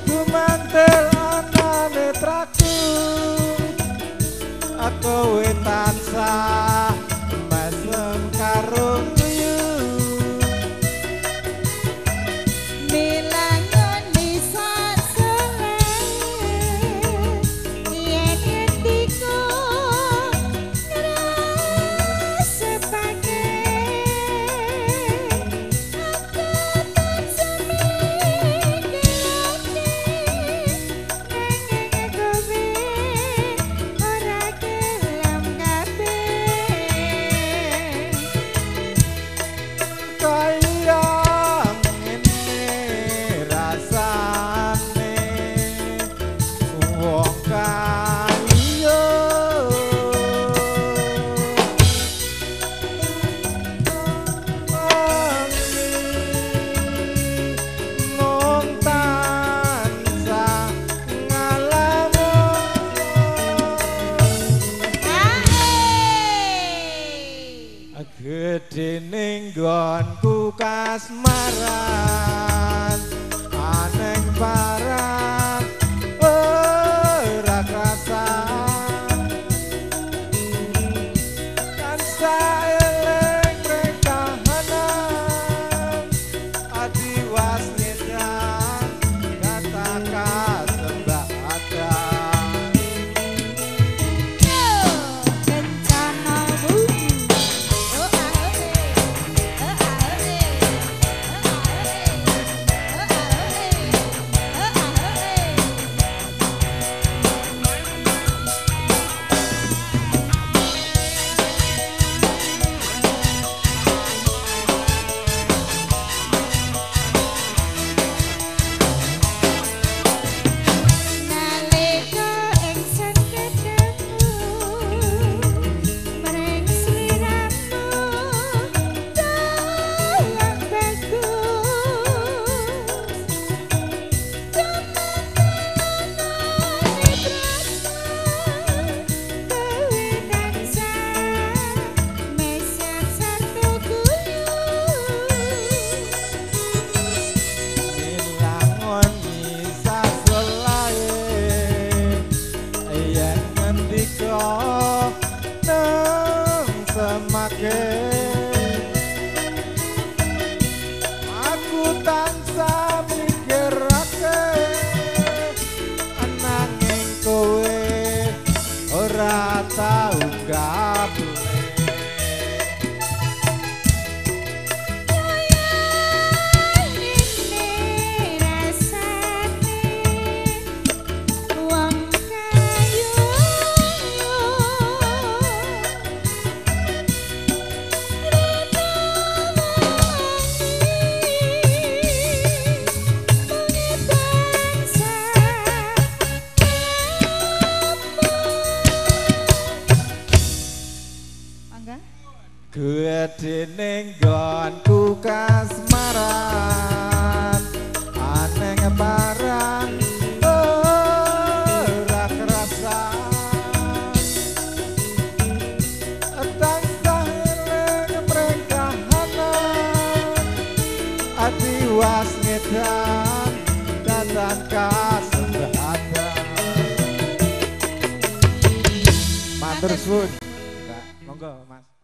Gumantel ana netraku aku tansah mesem karo guyu bilangan bisa selesai yen endiko ngerasa pakai aku tansah mikirake nanging kowe ora gelem kabeh kaya ngene rasane wong kaya mung tansah ngalamun gedene nggonku kasmaran aneng barang ora krasan tansah eling rekahanan adiwas ngedan kata kasembatan bencanamu nalika ingsun ketemu mring sliramu dalang Milangon bisa selae yen ngendika nang semakin aku tansah mikirake nanging kowe ora tau gablek gedene nggonku kasmaran aneng barang ora krasan tansah eling mrengkahanan adiwas ngedan dadan kasembatan matur suwun monggo Mas.